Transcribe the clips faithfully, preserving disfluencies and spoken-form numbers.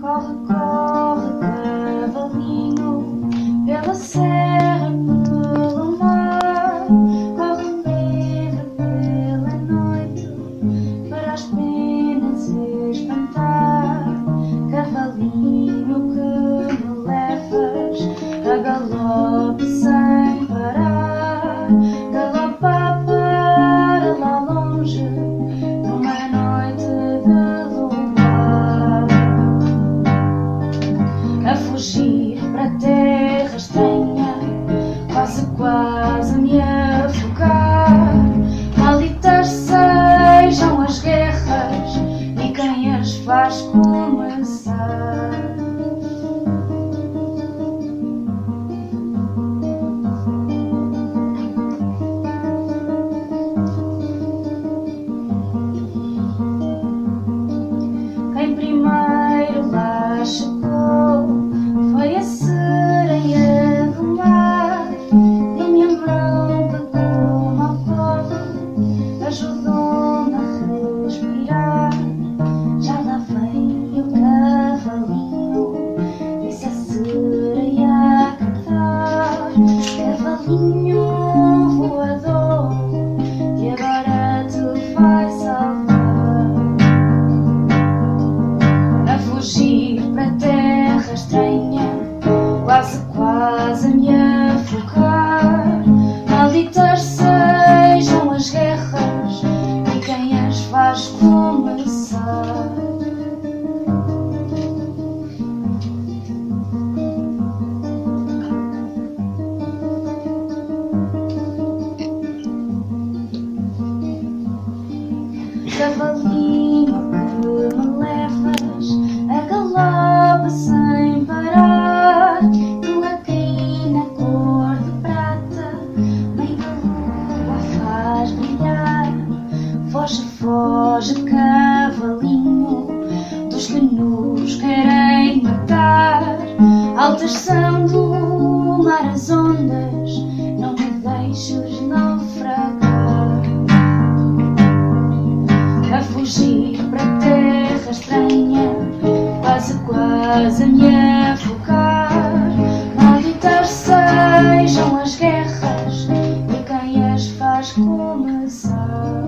Corre, corre, cavalinho, pela serra, pelo mar. Corre livre pela noite, para as penas espantar. Cavalinho que me levas a galope sem parar. Galopa para lá longe, numa noite de luar. A fugir para a terra estranha, quase quase a me afogar. Malditas sejam as guerras e quem as faz começar. Quem primeiro lá chegou foi a sereia do mar. E a minha mão pegou-me ao colo, ajudou-me a respirar. Já lá vem o cavalinho, disse a sereia a cantar. Cavalinho voador, que agora te vai salvar. A fugir para a terra estranha, quase quase a me afogar. Malditas sejam as guerras e quem as faz começar. Cavalinho que me levas a galope sem parar. Tua crina cor de prata, meio da lua faz brilhar. Foge, foge, cavalinho, dos que nos querem matar. Altas são do mar as ondas, não me deixes naufragar. A fugir para a terra estranha, quase quase a me afogar. Malditas sejam as guerras e quem as faz começar.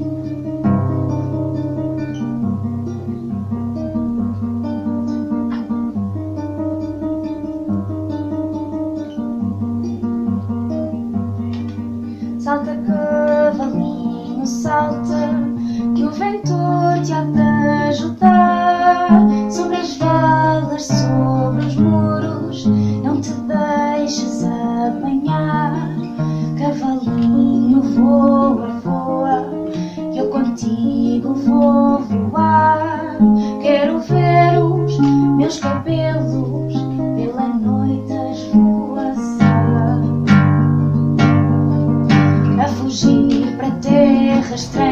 Salta, cavalinho, salta, que o vento te há de ajudar. Sobre as valas, sobre os muros, não te deixes apanhar. Cavalinho, voa, voa, que eu contigo vou voar. Quero ver os meus cabelos pela noite a esvoaçar. A fugir para a terra estranha,